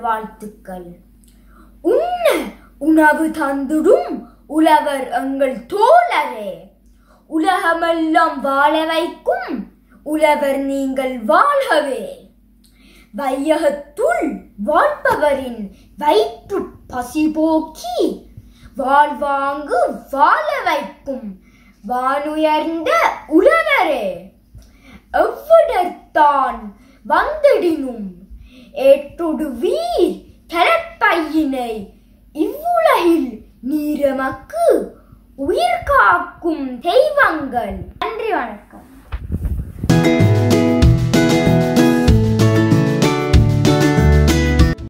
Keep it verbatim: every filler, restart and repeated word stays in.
வாழ்த்துக்கள். உண்ண உணவு தந்துடும் உழவர் எங்கள் தோழரே, உலகமெல்லாம் வாழ வைக்கும் உழவர் நீங்கள் வாழ்கவே. வையகத்துள் வாழ்பவரின் வயிற்று பசி போக்கி வாழ்வாங்கு வாழ வைக்கும் வானுயர்ந்த உழவரே, எவ்விடத்தான் வந்திடினும் ஏற்றொடு வீர் கலப்பையினை இவ்வுலகில் நீரமக்கு உயிர் காக்கும் தெய்வங்கள். நன்றி, வணக்கம்.